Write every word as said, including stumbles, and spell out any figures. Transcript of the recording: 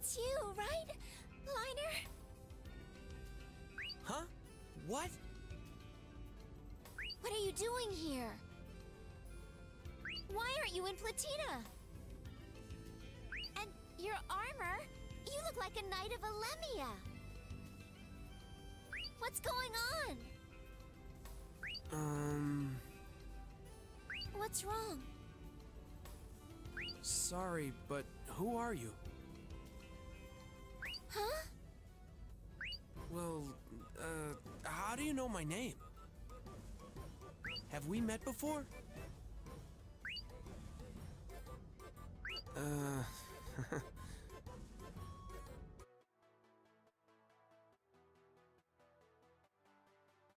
It's you, right, Liner? Huh? What? What are you doing here? Why aren't you in Platina? And your armor? You look like a knight of Alemia. What's going on? Um... What's wrong? Sorry, but who are you? Huh? Well, uh, how do you know my name? Have we met before? Uh,